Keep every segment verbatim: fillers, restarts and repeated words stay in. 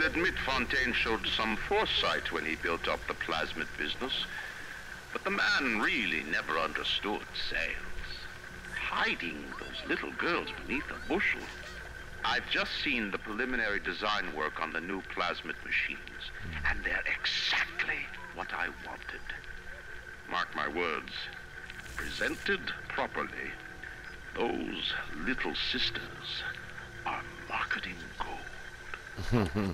I'll admit Fontaine showed some foresight when he built up the plasmid business. But the man really never understood sales. Hiding those little girls beneath a bushel. I've just seen the preliminary design work on the new plasmid machines, and they're exactly what I wanted. Mark my words, presented properly, those little sisters are marketing gold.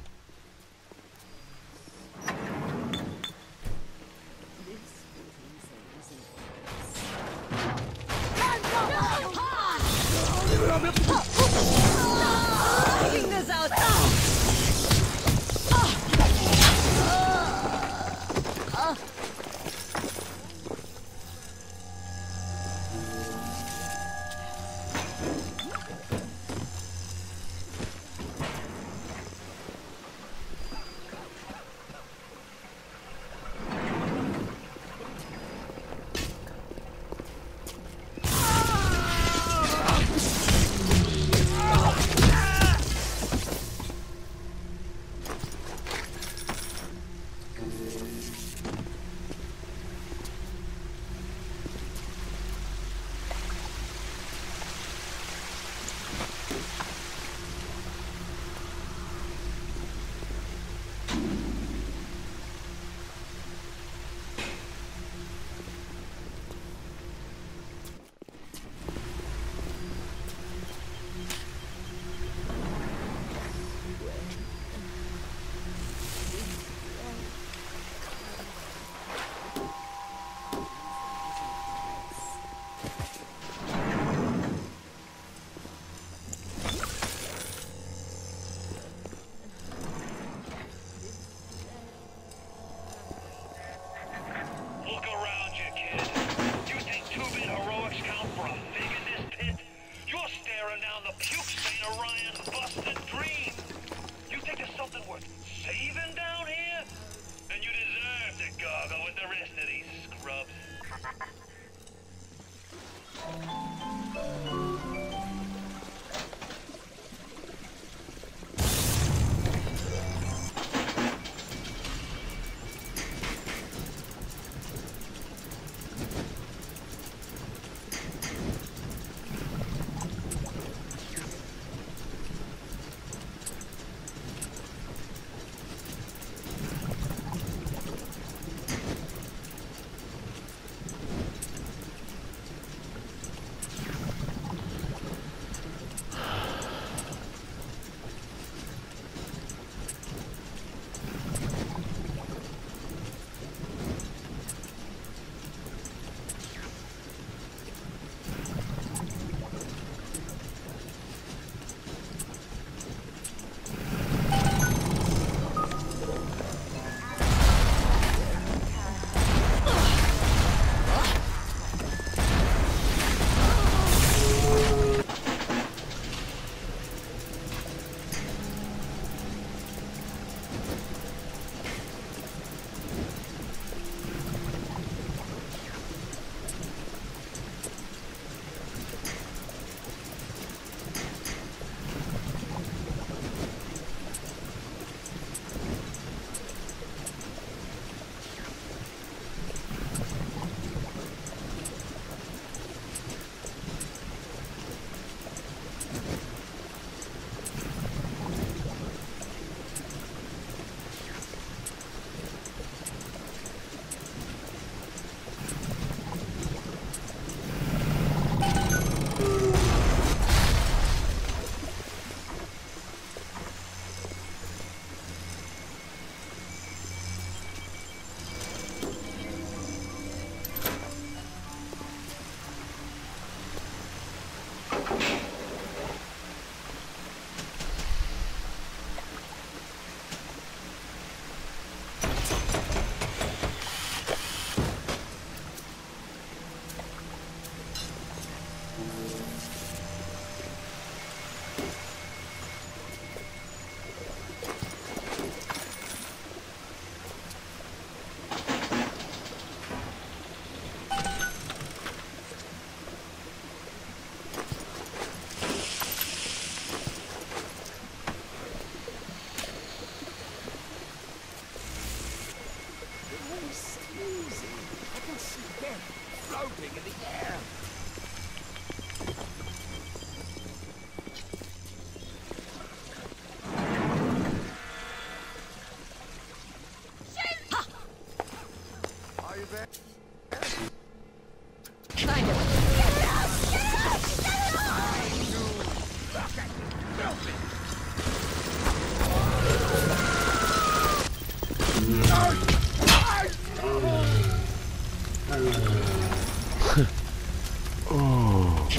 Taking this out. kid floating in the air. Are you there? Kind of. Oh.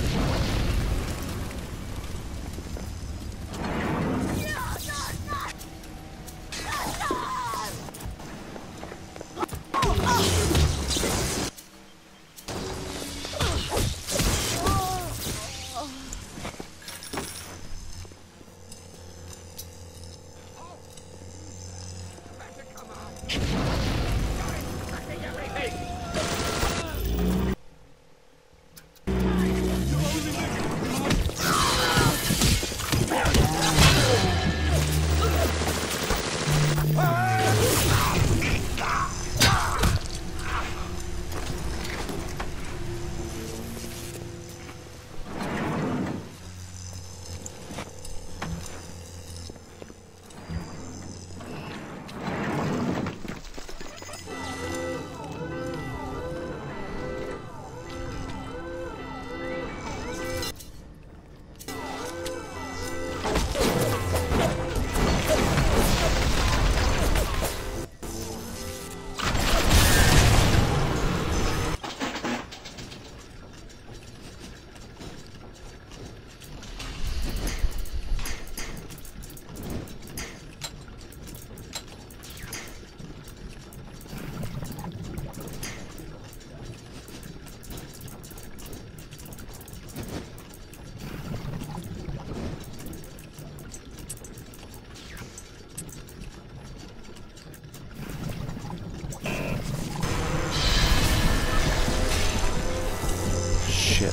Shit.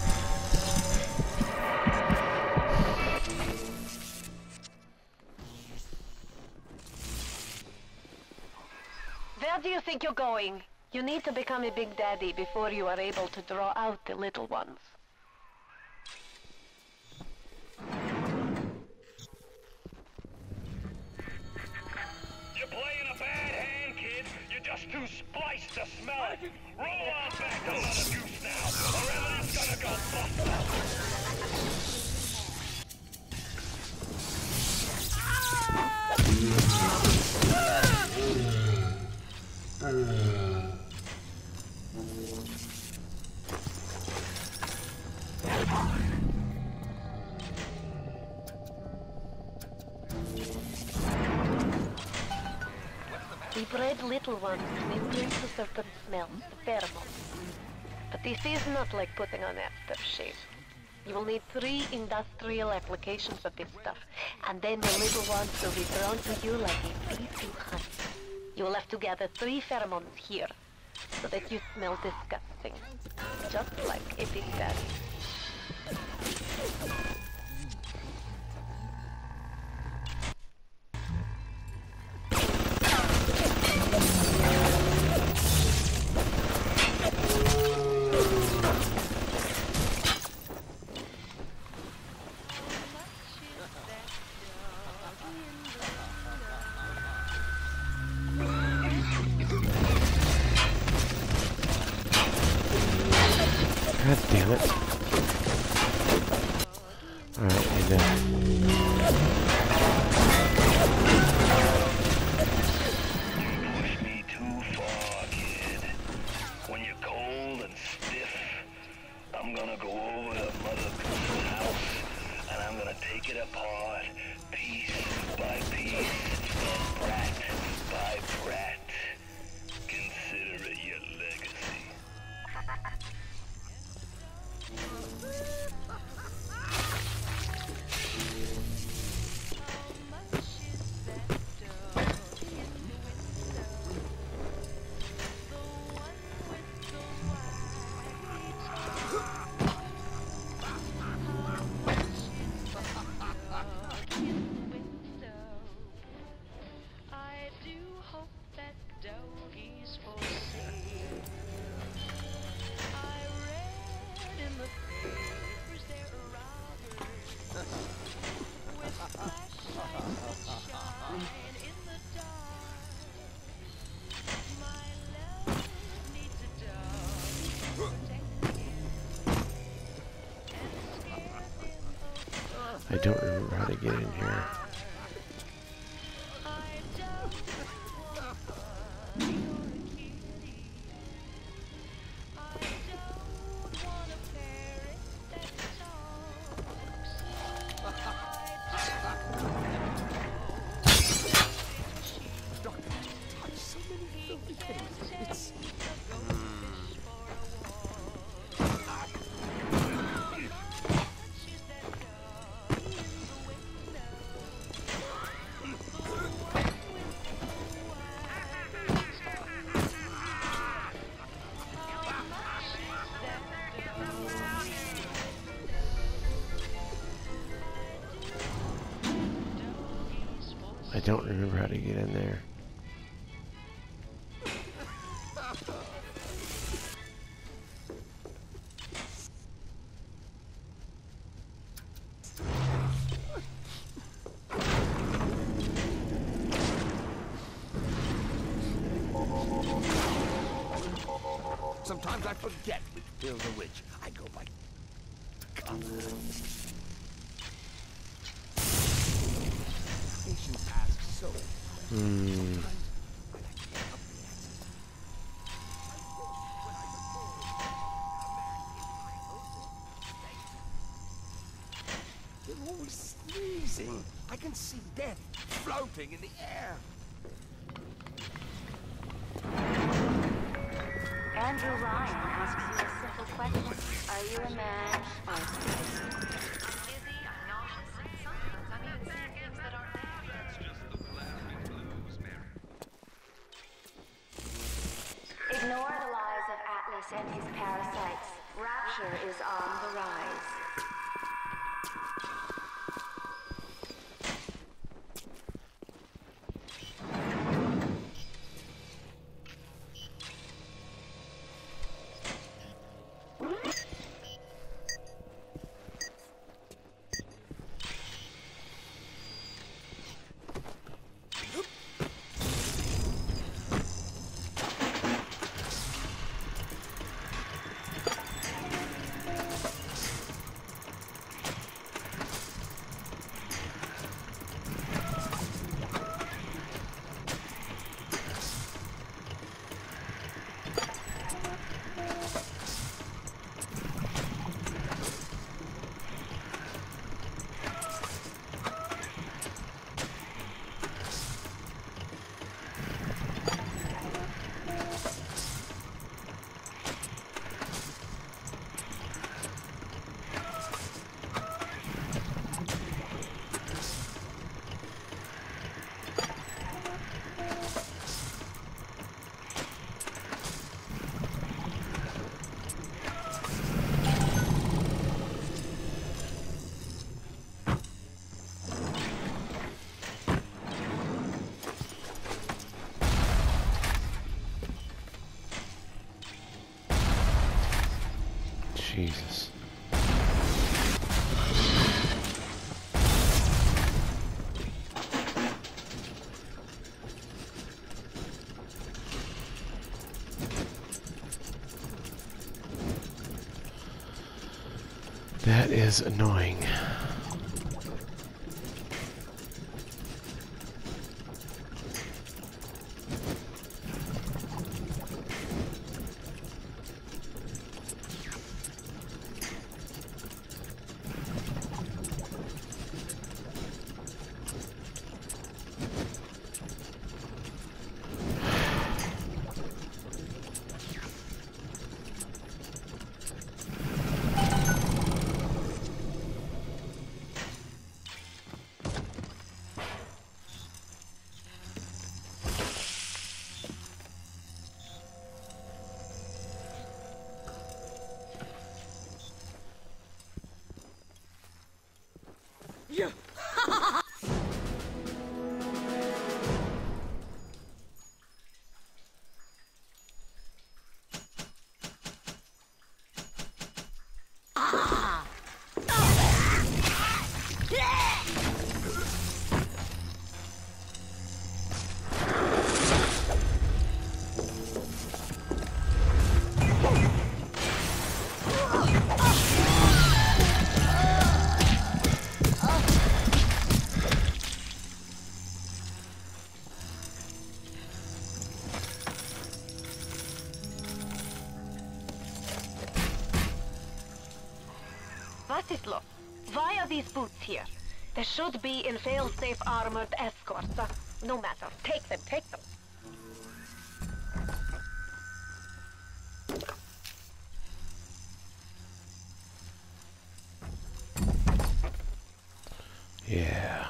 Where do you think you're going? You need to become a big daddy before you are able to draw out the little ones. You're playing a bad hand, kid. You're just too spliced to smell it. Roll on back to Mother Goose now, or everything's gonna go bust. We bred little ones to imprint a certain smell, the pheromones. But this is not like putting on aftershave. You will need three industrial applications of this stuff, and then the little ones will be drawn to you like a bee to honey. You will have to gather three pheromones here, so that you smell disgusting. Just like a big daddy. God damn it. Alright, and then... Push me too far, kid. When you're cold and stiff, I'm gonna go over to Mother Goose's house, and I'm gonna take it apart, piece by piece, and brat by brat. Consider it your legacy. I don't remember how to get in here. I don't remember how to get in there. Sometimes I forget which pills are which. I go by color. Patients ask so. Hmm. They're always sneezing. I can see death floating in the air. Andrew Ryan asks you a simple question. Are you a man or a spider? I'm dizzy, I'm nauseous, and sometimes I'm even seeing things that aren't there. That's just the plasmid blues, Mary. Ignore the lies of Atlas and his parasites. Rapture is on the rise. Jesus. That is annoying. Ratislo, why are these boots here? There should be in fail-safe armored escorts. Uh, no matter. Take them, take them. Yeah.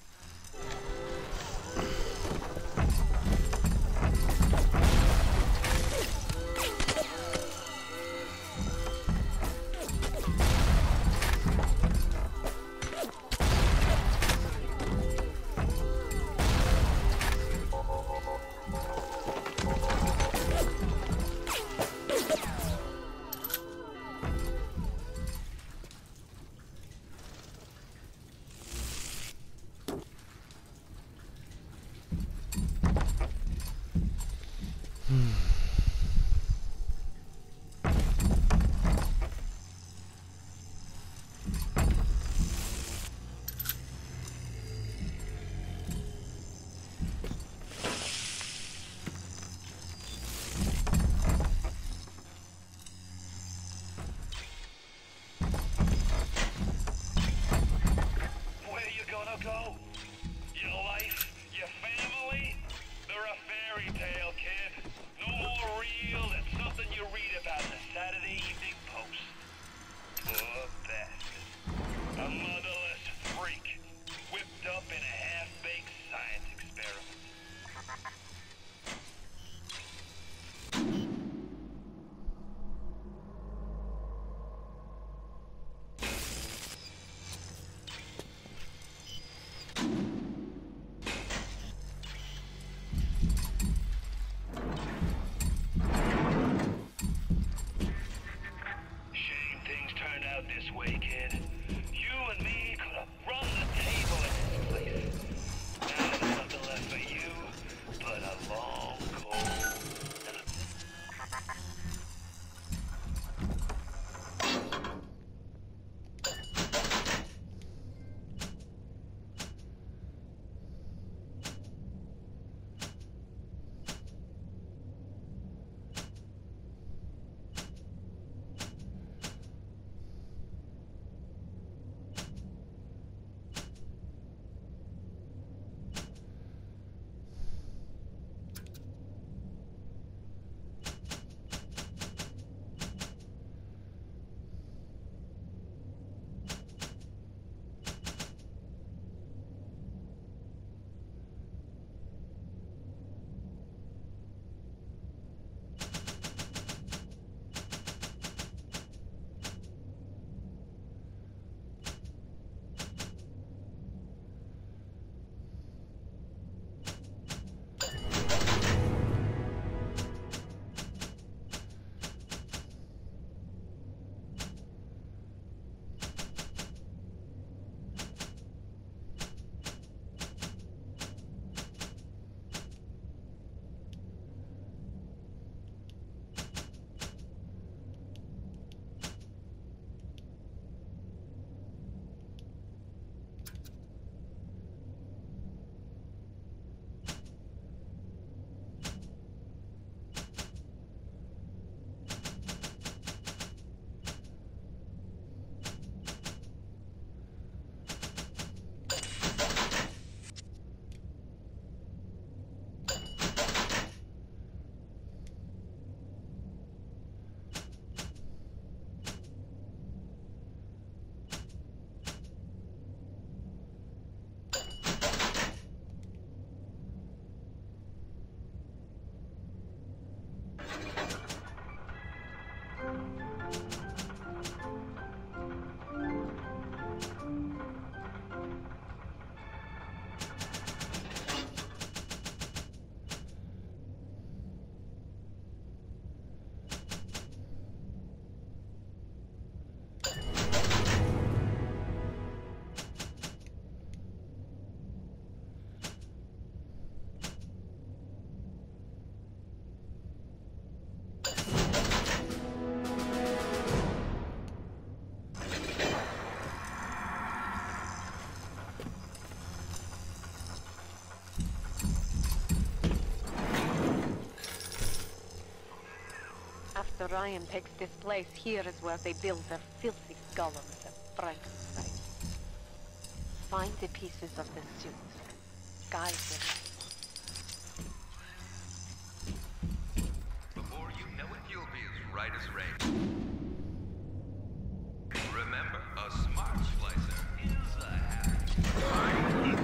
Where you gonna go? Your life? Your family? They're a fairy tale, kid. No more real than something you read about in the Saturday Evening Post. Poor bastard. A motherless freak. Whipped up in a half-baked science experiment. Shame things turned out this way, kid. You and me could have run the table in this place. Now there's nothing left for you but a long, cold nut. After Ryan takes this place, here is where they build their filthy golems. Frankenstein. Find the pieces of the suit. Guide them. Before you know it, you'll be as right as rain. Remember, a smart splicer is a happy.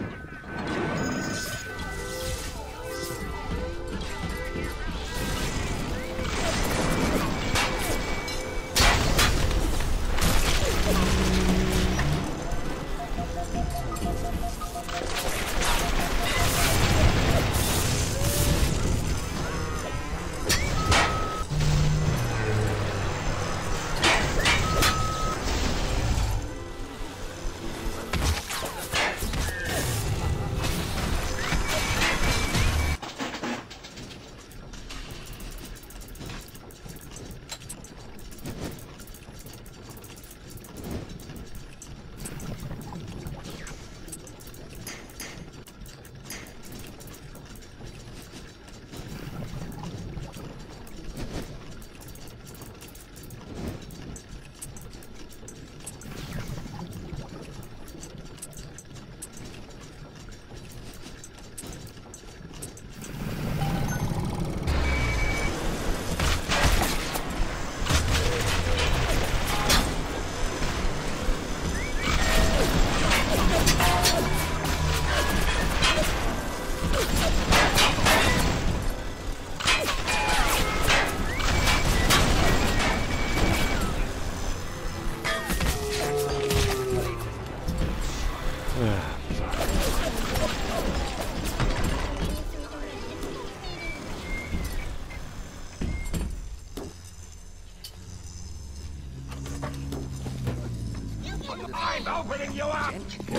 I'm opening you up!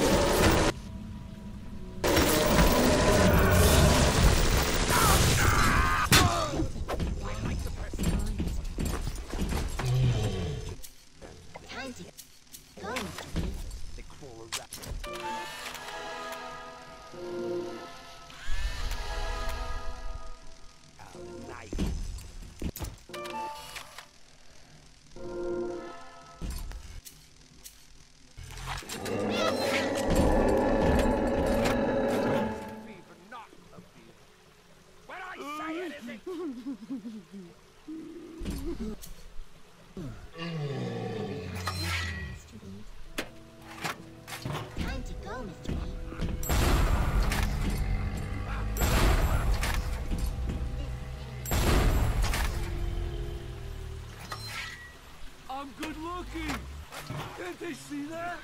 I'm good looking! Can't they see that?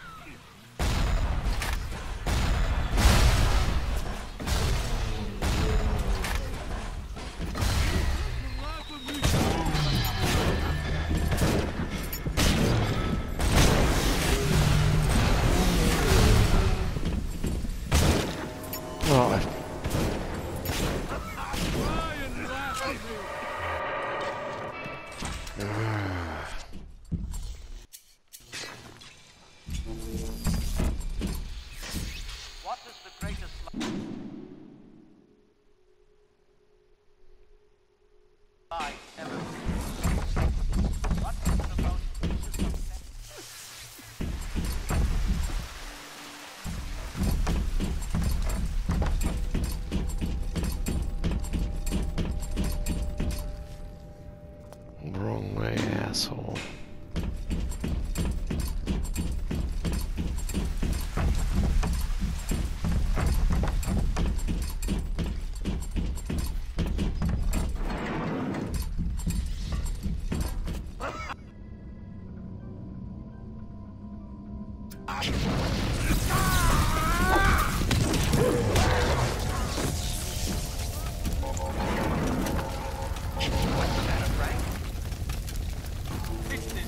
Oh, What is the greatest lie ever? What is the most precious of wrong way, asshole. It's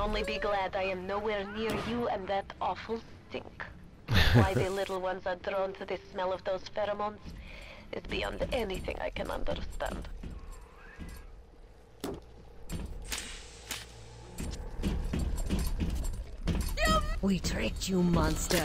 only be glad I am nowhere near you and that awful stink. Why the little ones are drawn to the smell of those pheromones is beyond anything I can understand. We tricked you, monster.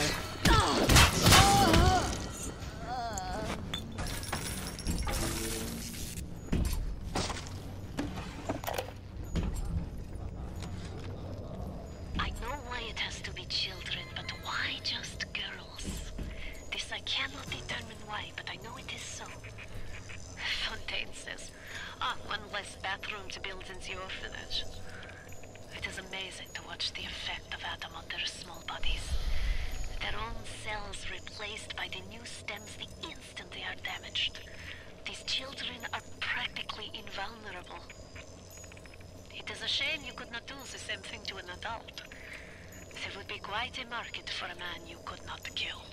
I know why it has to be children, but why just girls? This I cannot determine why, but I know it is so. Fontaine says, ah, one less bathroom to build in the orphanage. It is amazing to watch the effect of Adam on their small bodies. Their own cells replaced by the new stems the instant they are damaged. These children are practically invulnerable. It is a shame you could not do the same thing to an adult. There would be quite a market for a man you could not kill.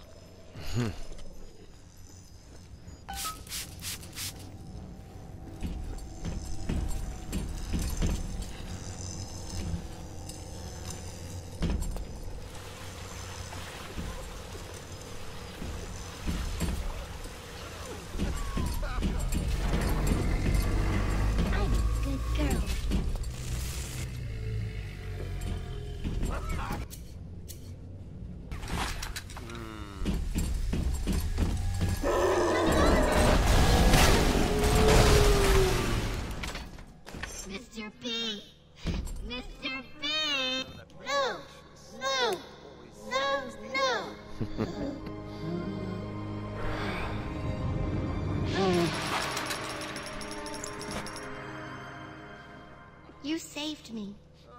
Mister B! Mister B! No! No! No! No! You saved me.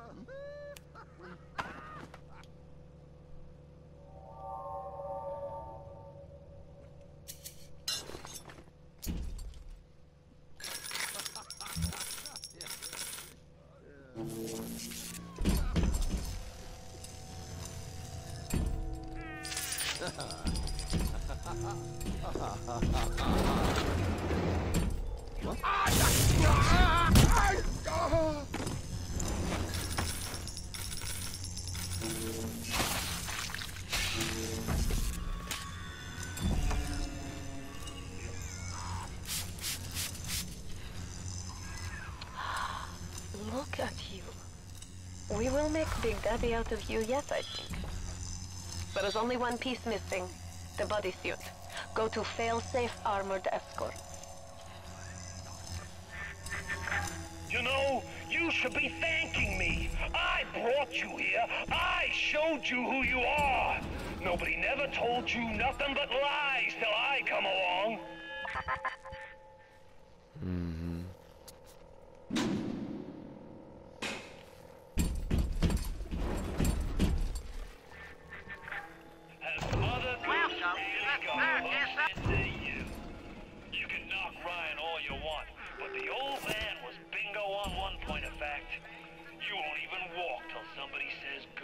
Look at you. We will make Big Daddy out of you yet, I think. But there's only one piece missing. The bodysuit. Go to fail-safe armored escort. You know, you should be thanking me. I brought you here. I showed you who you are. Nobody never told you nothing but lies till I come along. Mm-hmm. Has Mother Goose really got into you? You can knock Ryan all you want, but the old man was bingo on one point of fact. You won't even walk till somebody says go.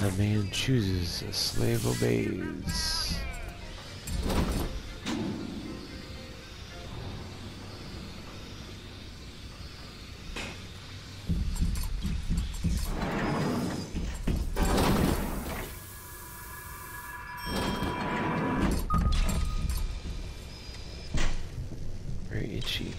A man chooses, a slave obeys. Very itchy.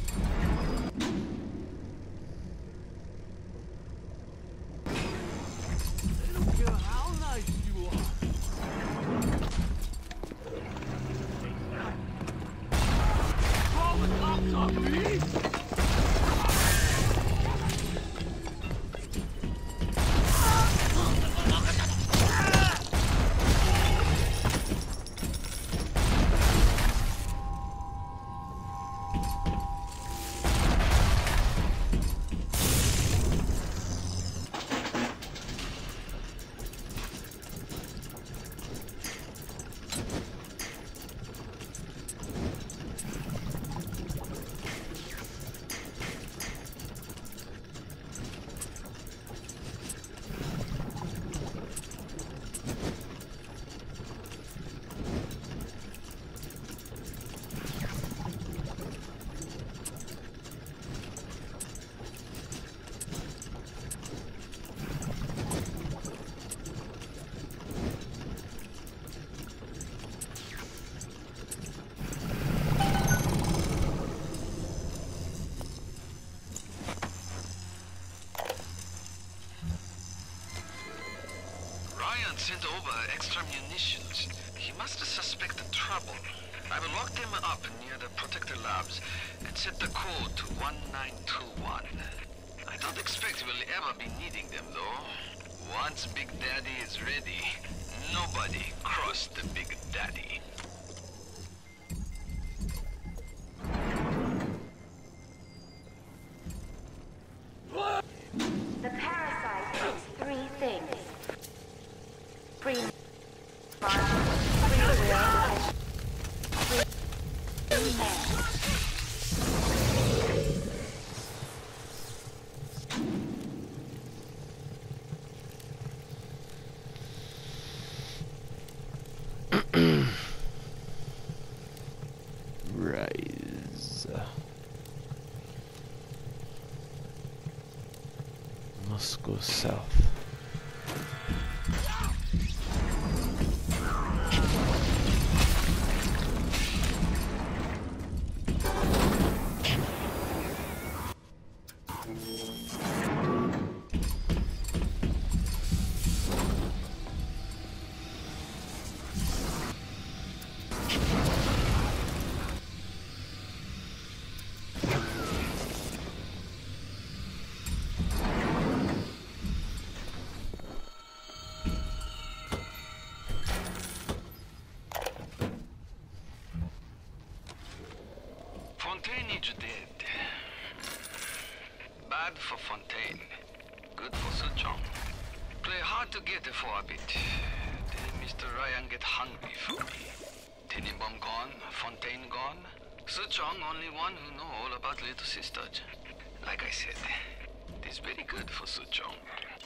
Sent over extra munitions. He must have suspected trouble. I will lock them up near the Protector Labs and set the code to one nine two one. I don't expect we'll ever be needing them, though. Once Big Daddy is ready, nobody cross the Big Daddy. The parasite takes three things. Free free will, and free air. Rise. Must go south. Fontaine is dead. Bad for Fontaine. Good for Suchong. Play hard to get for a bit. Then Mister Ryan get hungry for me. Tenenbaum gone, Fontaine gone. Suchong only one who know all about little sisters. Like I said, it is very good for Suchong.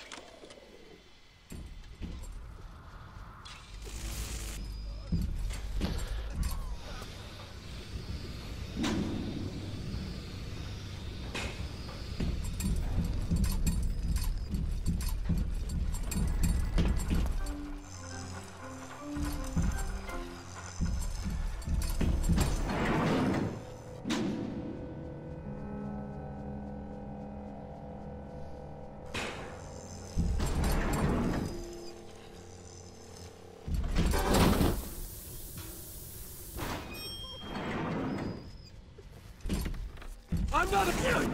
I'm not a kid!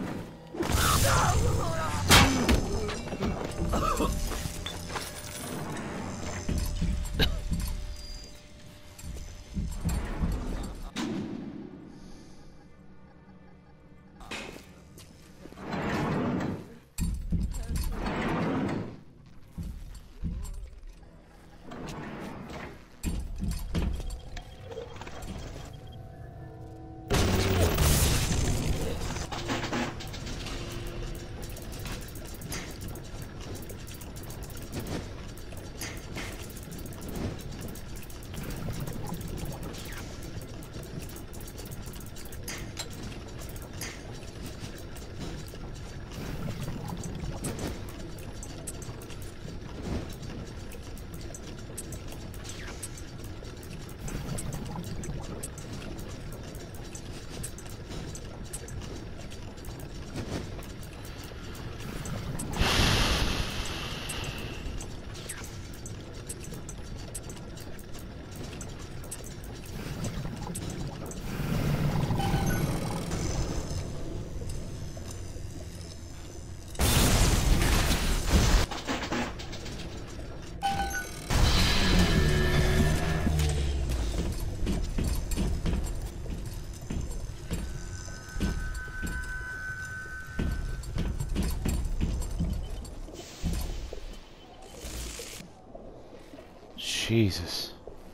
Jesus.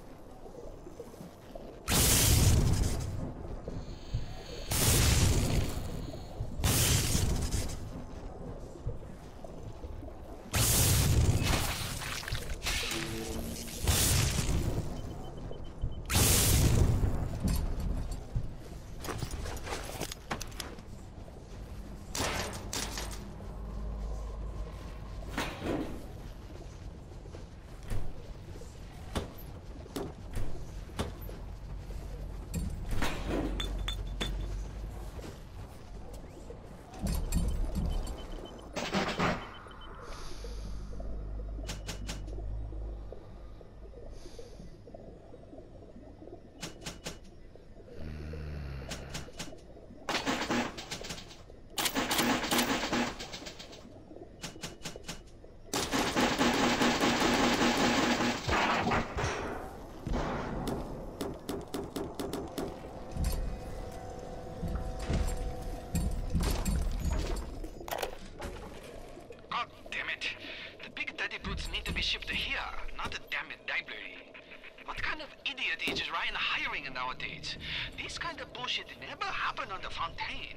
Nowadays, this kind of bullshit never happened on the Fontaine.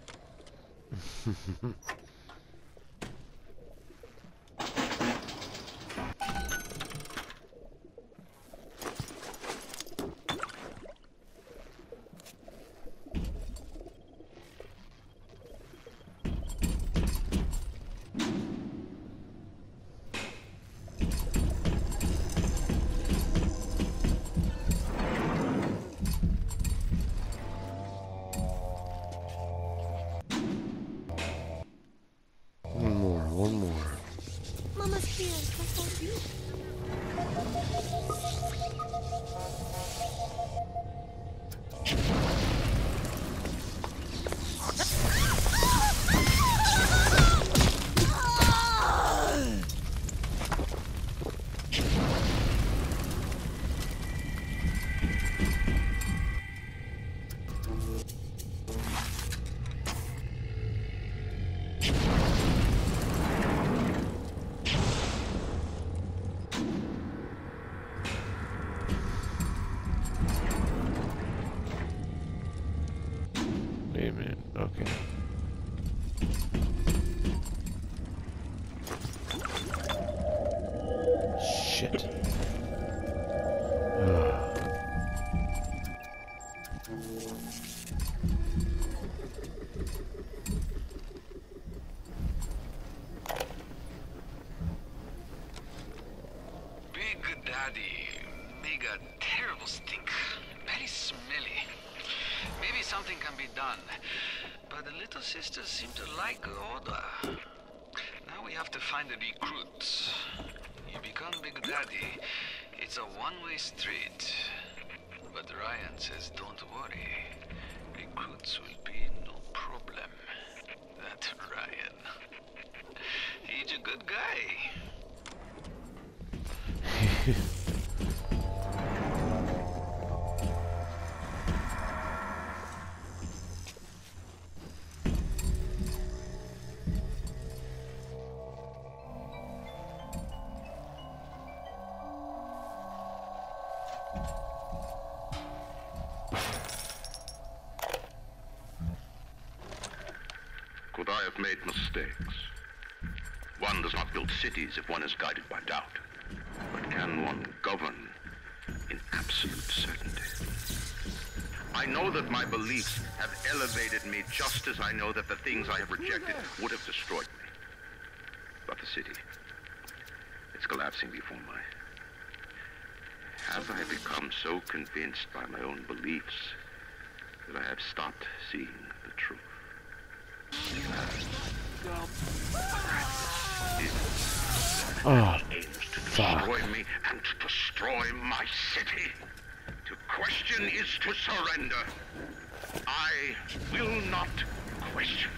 Wait a minute, okay. Shit. Big Daddy make a terrible stink. Very smelly. Maybe something can be done, but the little sisters seem to like the order. Now we have to find the recruits. You become Big Daddy, it's a one-way street. But Ryan says don't worry, recruits will be no problem. That Ryan. He's a good guy. Could I have made mistakes? One does not build cities if one is guided by doubt. But can one govern in absolute certainty? I know that my beliefs have elevated me just as I know that the things I have rejected would have destroyed me. But the city, it's collapsing before my... Have I become so convinced by my own beliefs that I have stopped seeing the truth? Oh, aims to fuck. destroy me and to destroy my city. To question is to surrender. I will not question.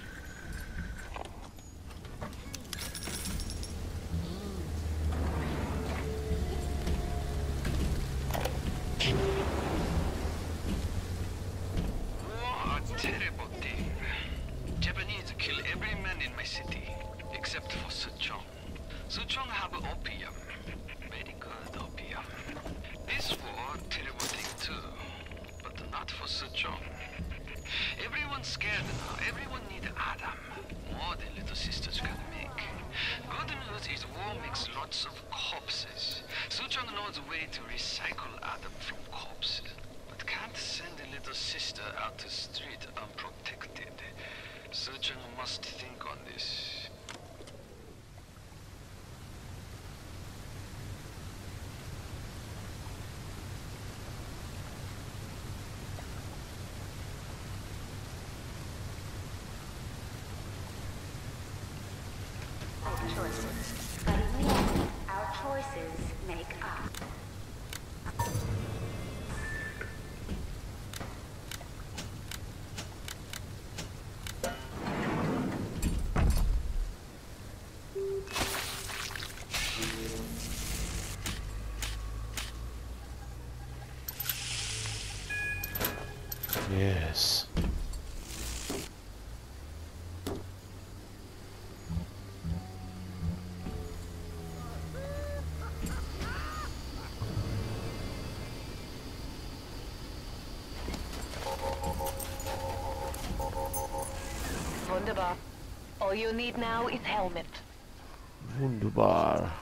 Oh, a terrible thing. Japanese kill every man in my city, except for Suchong. Suchong have opium. Very good opium. This war, terrible thing too, but not for Suchong. Everyone's scared now. Everyone need Adam. More than little sisters can make. Good news is war makes lots of corpses. Suchong knows a way to recycle Adam from corpses, but can't send a little sister out to street unprotected. Suchong must think on this. Choices. But in the end, our choices make up. Yes. Wunderbar. All you need now is helmet. Wunderbar.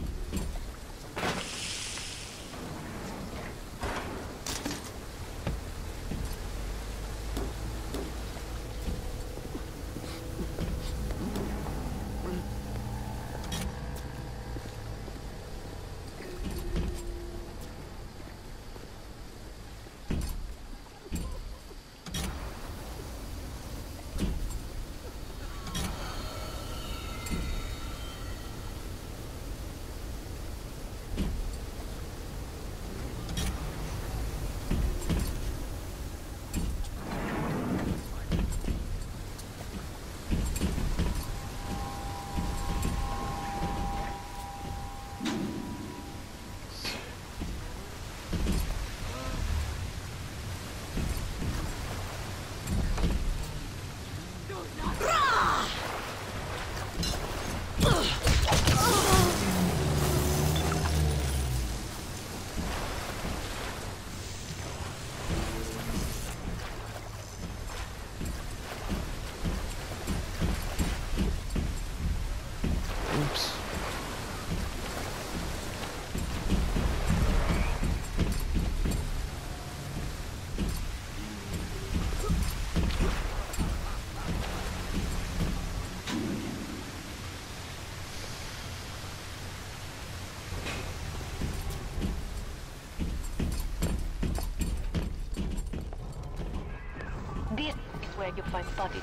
This is where you find bodies.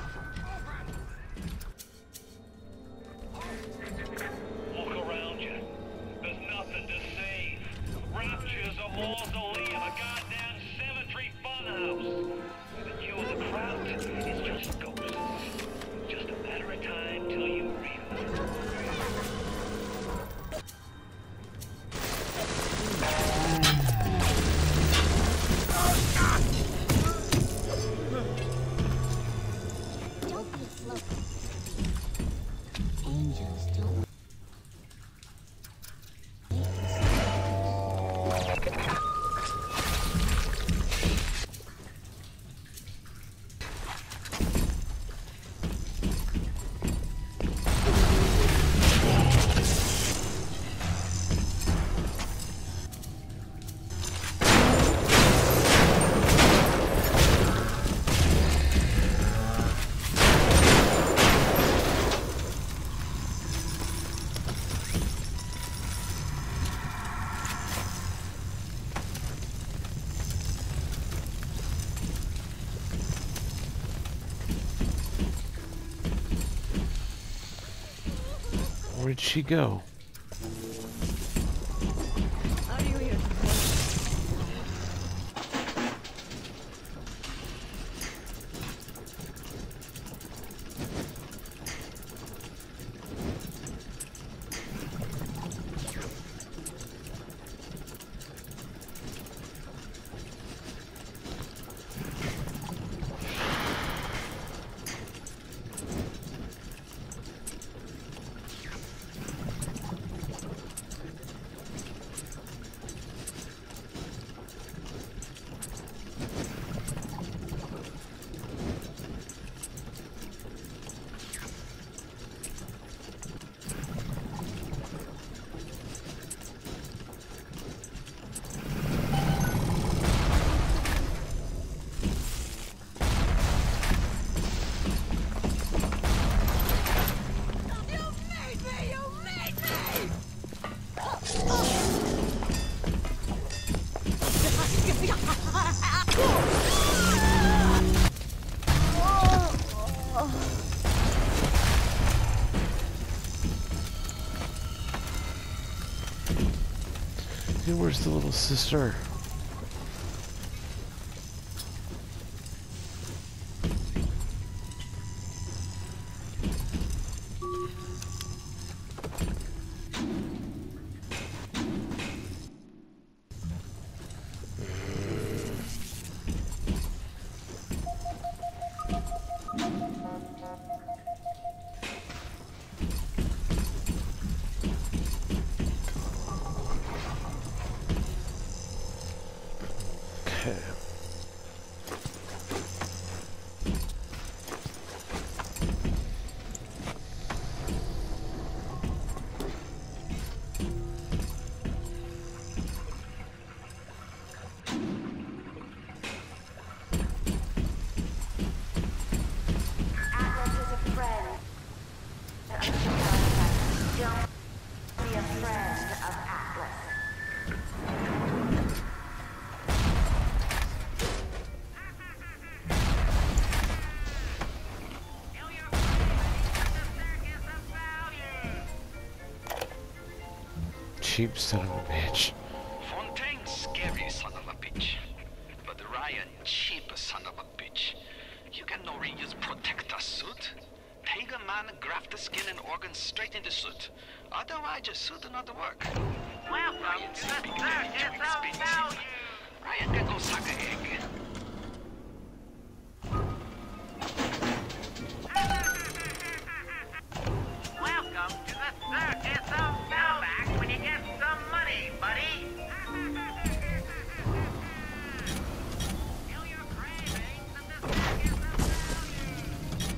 Look around you. There's nothing to save. Rapture's a mausoleum, a goddamn cemetery funhouse. But you and the crowd is just ghosts. Just a matter of time till you realize. Where'd she go? Are you here? Okay, where's the little sister? Cheap son of a bitch. Fontaine, scary son of a bitch. But Ryan, cheap son of a bitch. You can no reuse protector suit. Pagan man graft the skin and organs straight into suit. Otherwise, your suit will not work. Welcome Ryan to speak the very circus during of speech. value. Ryan can go suck a egg. Welcome to the circus of value. Back when you get some money, buddy. Feel your cravings at the circus of value.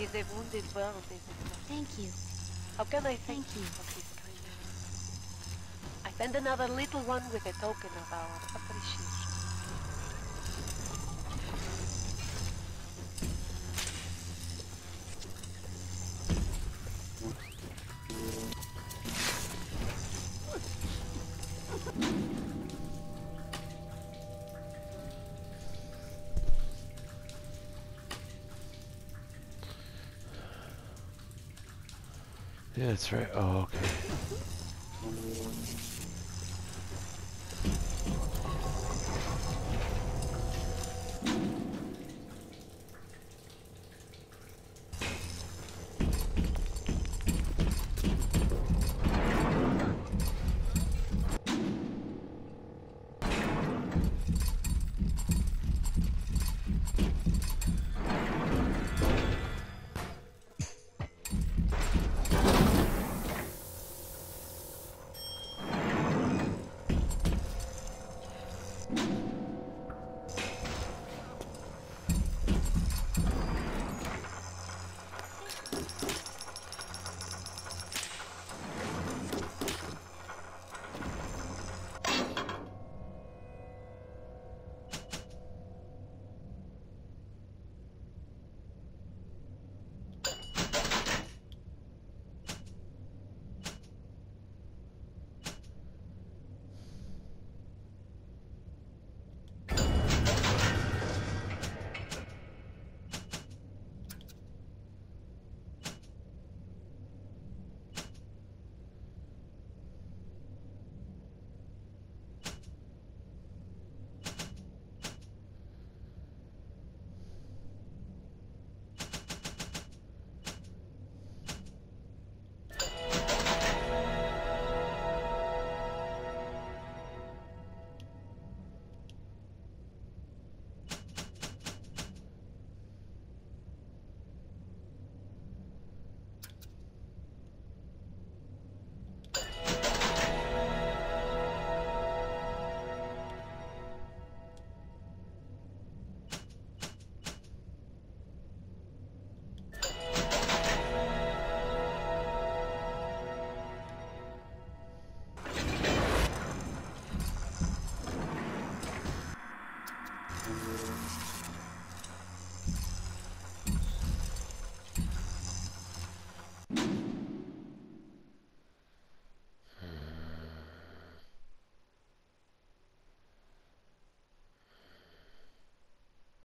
is a wounded world, is it not? Thank you. How can I thank, Thank you. for this kindness? I send another little one with a token of our appreciation. Yeah, that's right. Oh, okay.